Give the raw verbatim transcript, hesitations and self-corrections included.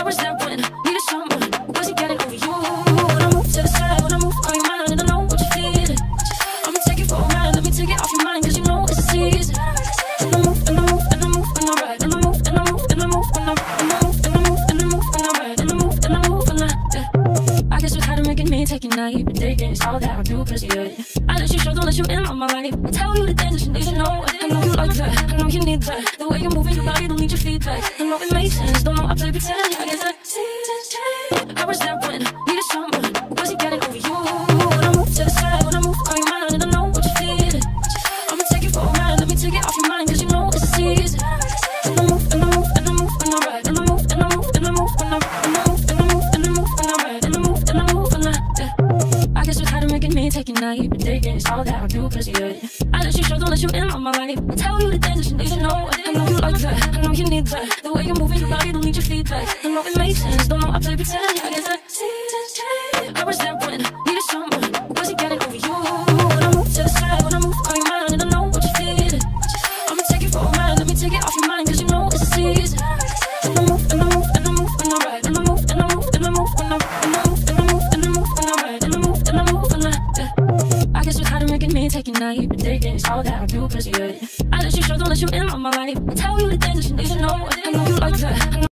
I was there when I needed someone who wasn't getting over you. When I move to the side, when I move on your mind, and I know what you're feeling. I'ma take it for a ride, let me take it off your mind, cause you know it's a season. And I move, and I move, and I move, and I ride. And I move, and I move, and I move, and I move, and I move, and I move, and I ride. And I move, and I move, and I, yeah. I guess what's hard to making me take a night, but taking it's all that I do, cause you're I let you show, don't let you in on my life. I tell you the things that you need to know. I know you like that, I know you need that. The way you're moving your body, don't need your feedback. I know it makes sense, don't know I play pretend. I guess I see. I was there when I needed someone who wasn't getting over you. When I move to the side, when I move on your mind, and I know what you're feeling. I'ma take it for a ride, let me take it off your mind, cause you know it's a season. And I move, and I move, and I move, and I ride. And I move, and I move, and I move, and I move, and I move, and I move, and I ride. And I move, and I move, and I, yeah. I guess what's hard to making me take a night, but taking it's all that I do, cause you're I let you show, don't let you in on my life. I tell you the things that you need to know. I know you like that, I know you need that. The way you're moving your body, don't need your feedback. I know it makes sense, don't know I play pretend. I guess I see. I was there when I needed someone who wasn't getting over you. When I move to the side, when I move on your mind, and I know what you're feeling. I'ma take it for a ride, let me take it off your mind, cause you know it's a season. And I move, and I move, and I move, and I ride. And I move, and I move, and I move, and I move, and I move, and I move, and I ride. And I move, and I move, and I, yeah. I guess what's hard to making me take a night, but taking it's all that I do, cause you're I let you show, don't let you in on my life. I tell you the things that you need to know. I know you like that.